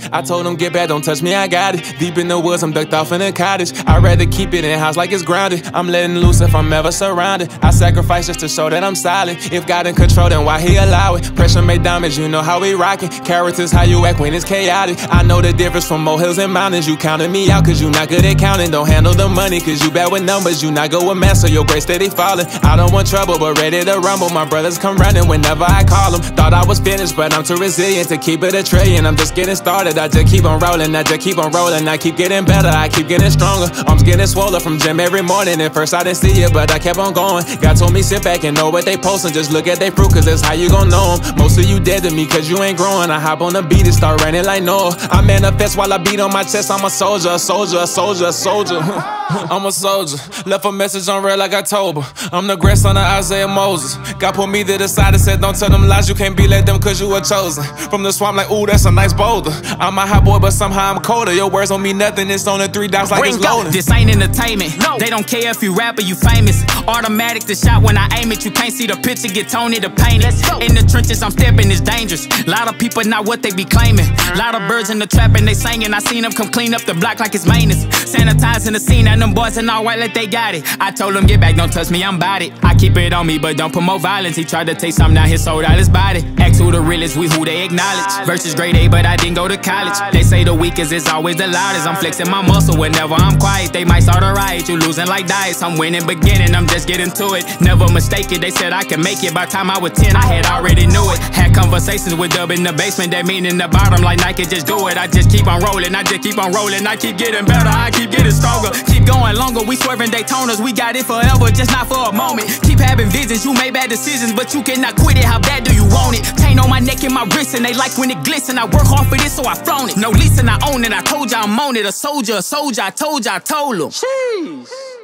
I told him, get back, don't touch me, I got it. Deep in the woods, I'm ducked off in a cottage. I'd rather keep it in-house like it's grounded. I'm letting loose if I'm ever surrounded. I sacrifice just to show that I'm solid. If God in control, then why he allow it? Pressure make damage, you know how we rockin'. Characters, how you act when it's chaotic. I know the difference from molehills and mountains. You counted me out cause you not good at counting. Don't handle the money cause you bad with numbers. You not good with math, so your grade steady falling. I don't want trouble, but ready to rumble. My brothers come running whenever I call them. Thought I was finished, but I'm too resilient to keep it a trillion. I'm just getting started, I just keep on rolling. I just keep on rolling, I keep getting better, I keep getting stronger. Arms getting swollen from gym every morning. At first I didn't see it, but I kept on going. God told me sit back and know what they posting. Just look at they fruit, cause that's how you gon' know them. Most of you dead to me, cause you ain't growing. I hop on the beat and start running like Noah. I manifest while I beat on my chest. I'm a soldier, a soldier, a soldier, a soldier. I'm a soldier, left a message on red like October. I'm the grandson of Isaiah Moses. God put me to the side and said, don't tell them lies, you can't be like them cause you were chosen. From the swamp like, ooh, that's a nice boulder. I'm a hot boy, but somehow I'm colder. Your words don't mean nothing, it's on the 3 dots like it's loaded. This ain't entertainment, no. They don't care if you rap or you famous. Automatic the shot when I aim it, you can't see the picture, get Tony to paint it. In the trenches, I'm stepping, it's dangerous. Lot of people not what they be claiming. Lot of birds in the trap and they singing. I seen them come clean up the block like it's maintenance. Sanitizing the scene and them boys in all white like they got it. I told them get back, don't touch me, I'm bout it. I keep it on me, but don't promote violence. He tried to take something down, he sold out his body. Ask who the realest, we who they acknowledge. Versus grade A, but I didn't go to college. They say the weakest is always the loudest. I'm flexing my muscle whenever I'm quiet. They might start a riot, you losing like dice. I'm winning beginning, I'm just getting to it. Never mistake it, they said I could make it. By the time I was 10, I had already knew it. Had conversations with Dub in the basement, that mean in the bottom like Nike, just do it. I just keep on rolling, I just keep on rolling. I keep getting better, I keep getting stronger. Keep going longer, we swerving Daytonas. We got it forever, just not for a moment. Keep having visions, you made bad decisions, but you cannot quit it. How bad do you want it? Chain on my neck and my wrist, and they like when it glisten. I work hard for this, so I flown it. No leasing, I own it. I told ya I'm on it. A soldier, I told ya, I told 'em. Jeez.